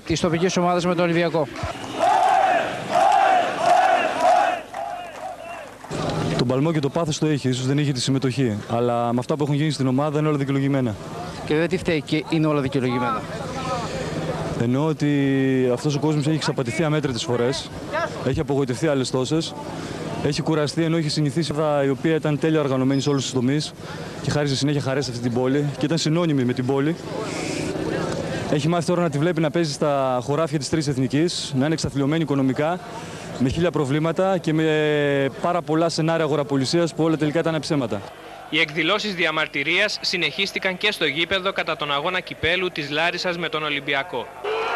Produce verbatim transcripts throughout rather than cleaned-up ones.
της τοπικής ομάδας με τον Ολυμπιακό. Τον παλμό και το πάθος το έχει, ίσως δεν είχε τη συμμετοχή. Αλλά με αυτά που έχουν γίνει στην ομάδα είναι όλα δικαιολογημένα. Και δεν τι φταίει και είναι όλα δικαιολογημένα. Εννοώ ότι αυτός ο κόσμος έχει εξαπατηθεί αμέτρητες φορές, έχει απογοητευτεί άλλες τόσες, έχει κουραστεί ενώ έχει συνηθίσει η οποία ήταν τέλεια οργανωμένη σε όλους τους τομείς και χάριζε συνέχεια χαρές σε αυτή την πόλη και ήταν συνώνυμη με την πόλη. Έχει μάθει τώρα να τη βλέπει να παίζει στα χωράφια της τρεις εθνικής, να είναι εξαθλιωμένη οικονομικά, με χίλια προβλήματα και με πάρα πολλά σενάρια αγοραπολισίας που όλα τελικά ήταν ψέματα. Οι εκδηλώσεις διαμαρτυρίας συνεχίστηκαν και στο γήπεδο κατά τον αγώνα κυπέλου της Λάρισσας με τον Ολυμπιακό.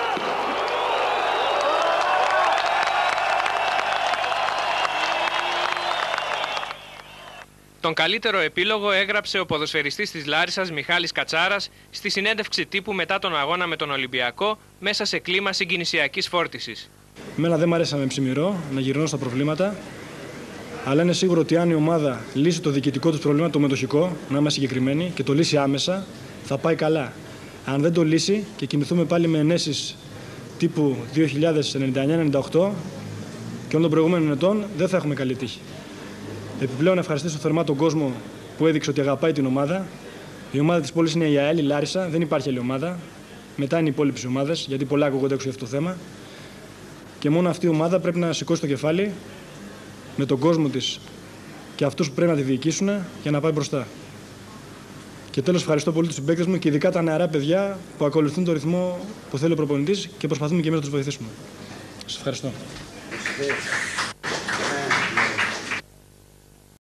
Τον καλύτερο επίλογο έγραψε ο ποδοσφαιριστής της Λάρισσας Μιχάλης Κατσάρας στη συνέντευξη τύπου μετά τον αγώνα με τον Ολυμπιακό μέσα σε κλίμα συγκινησιακής φόρτισης. Εμένα δεν μ' αρέσει να με ψημυρώ, να γυρνώ στα προβλήματα, αλλά είναι σίγουρο ότι αν η ομάδα λύσει το διοικητικό του πρόβλημα, το μετοχικό, να είμαστε συγκεκριμένοι, και το λύσει άμεσα, θα πάει καλά. Αν δεν το λύσει και κοιμηθούμε πάλι με ενέσεις τύπου δύο χιλιάδες εννιά ενενήντα οκτώ και όλων των προηγούμενων ετών, δεν θα έχουμε καλή τύχη. Επιπλέον, να ευχαριστήσω θερμά τον κόσμο που έδειξε ότι αγαπάει την ομάδα. Η ομάδα της πόλης είναι η ΑΕΛ, η Λάρισα, δεν υπάρχει άλλη ομάδα. Μετά είναι οι υπόλοιπες ομάδες, γιατί πολλά ακούγονται έξω για αυτό το θέμα. Και μόνο αυτή η ομάδα πρέπει να σηκώσει το κεφάλι με τον κόσμο της και αυτούς που πρέπει να τη διοικήσουν για να πάει μπροστά. Και τέλος, ευχαριστώ πολύ τους συμπαίκτες μου και ειδικά τα νεαρά παιδιά που ακολουθούν το ρυθμό που θέλει ο προπονητής και προσπαθούμε και εμείς να τους βοηθήσουμε. Σας ευχαριστώ.